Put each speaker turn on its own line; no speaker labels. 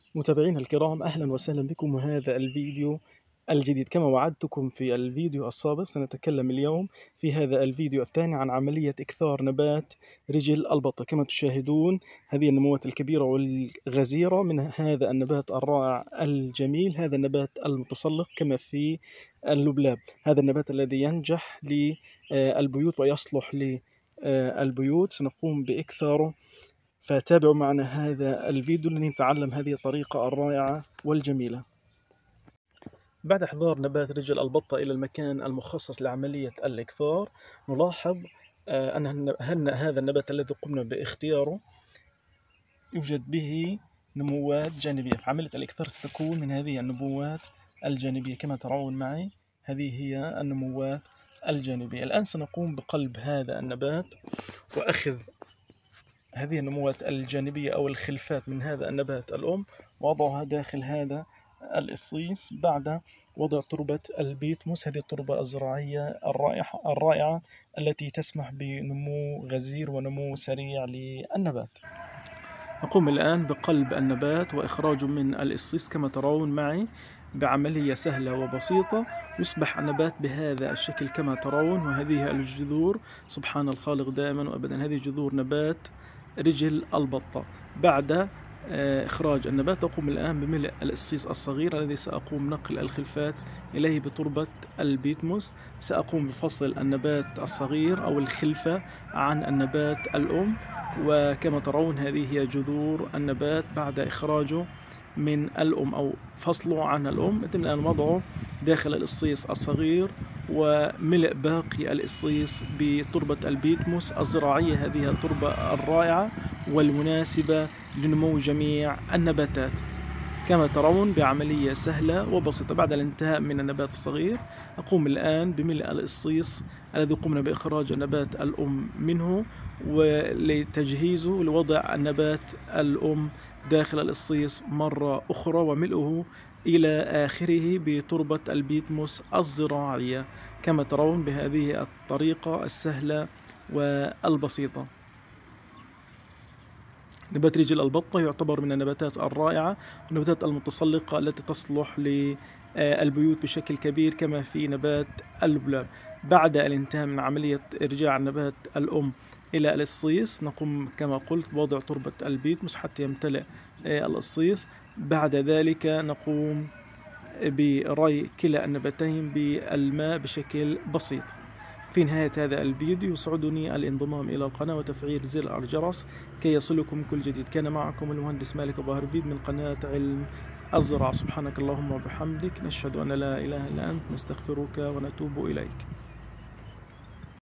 متابعينا الكرام، أهلا وسهلا بكم. وهذا الفيديو الجديد كما وعدتكم في الفيديو السابق. سنتكلم اليوم في هذا الفيديو الثاني عن عملية إكثار نبات رجل البطة. كما تشاهدون هذه النموات الكبيرة والغزيرة من هذا النبات الرائع الجميل، هذا النبات المتسلق كما في اللبلاب، هذا النبات الذي ينجح للبيوت ويصلح للبيوت. سنقوم بإكثاره، فتابعوا معنا هذا الفيديو لنتعلم هذه الطريقة الرائعة والجميلة. بعد إحضار نبات رجل البطة إلى المكان المخصص لعملية الإكثار، نلاحظ أن هذا النبات الذي قمنا باختياره يوجد به نموات جانبية. عملية الإكثار ستكون من هذه النموات الجانبية كما ترون معي، هذه هي النموات الجانبية. الآن سنقوم بقلب هذا النبات وأخذ هذه النموات الجانبية أو الخلفات من هذا النبات الأم ووضعها داخل هذا الإصيص بعد وضع تربة البيتموس، هذه التربة الزراعية الرائعة التي تسمح بنمو غزير ونمو سريع للنبات. نقوم الآن بقلب النبات وإخراجه من الإصيص كما ترون معي بعملية سهلة وبسيطة. يصبح النبات بهذا الشكل كما ترون، وهذه الجذور سبحان الخالق دائما وأبدا، هذه جذور نبات رجل البطة. بعد إخراج النبات أقوم الآن بملء الإصيص الصغير الذي سأقوم نقل الخلفات إليه بتربة البيتموس. سأقوم بفصل النبات الصغير أو الخلفة عن النبات الأم، وكما ترون هذه هي جذور النبات بعد إخراجه من الأم أو فصله عن الأم. يتم الآن وضعه داخل الإصيص الصغير وملء باقي الإصيص بتربة البيتموس الزراعية، هذه التربة الرائعة والمناسبة لنمو جميع النباتات كما ترون بعملية سهلة وبسيطة. بعد الانتهاء من النبات الصغير أقوم الآن بملء الإصيص الذي قمنا بإخراج النبات الأم منه ولتجهيزه لوضع النبات الأم داخل الإصيص مرة أخرى وملئه إلى آخره بتربة البيتموس الزراعية كما ترون بهذه الطريقة السهلة والبسيطة. نبات رجل البطة يعتبر من النباتات الرائعة والنباتات المتسلقة التي تصلح للبيوت بشكل كبير كما في نبات اللبلاب. بعد الانتهاء من عملية إرجاع النبات الأم إلى الإصيص نقوم كما قلت بوضع تربة البيتموس حتى يمتلئ الإصيص. بعد ذلك نقوم بري كلا النباتين بالماء بشكل بسيط. في نهاية هذا الفيديو يسعدني الانضمام إلى القناة وتفعيل زر الجرس كي يصلكم كل جديد. كان معكم المهندس مالك أبو هربيد من قناة علم الزراعة. سبحانك اللهم وبحمدك، نشهد أن لا إله إلا أنت، نستغفرك ونتوب إليك.